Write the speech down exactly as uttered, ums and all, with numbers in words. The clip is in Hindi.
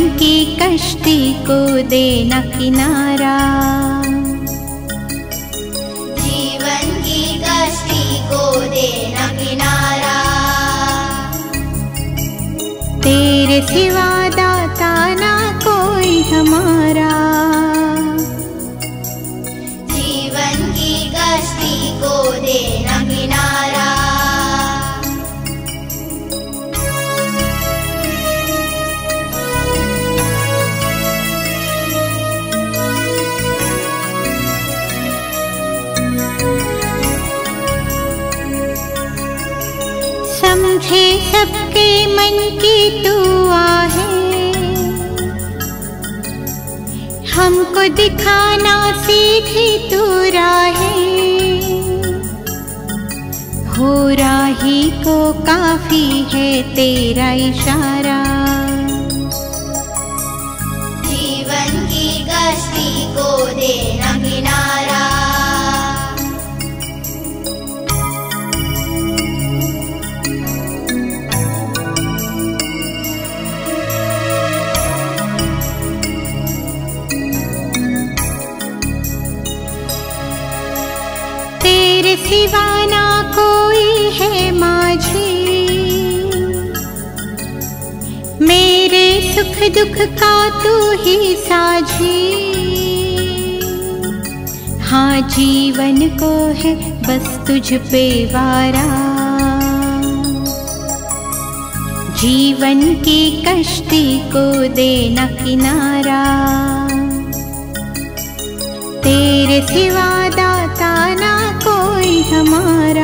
की कश्ती को देना किनारा, जीवन की कश्ती को देना किनारा। तेरे सिवा दाता ना कोई हमारा, जीवन की कश्ती को देना किनारा। समझे सबके मन की तू आहे, हमको दिखाना सीधी तू राहें। हो राही को काफी है तेरा इशारा, जीवन की कश्ती को देना किनारा। तेरे सिवा ना कोई है माझी, मेरे सुख दुख का तू ही साझी। हाँ जीवन को है बस तुझ पे वारा, जीवन की कश्ती को देना किनारा। तेरे सिवा दाता ना कोई हमारा,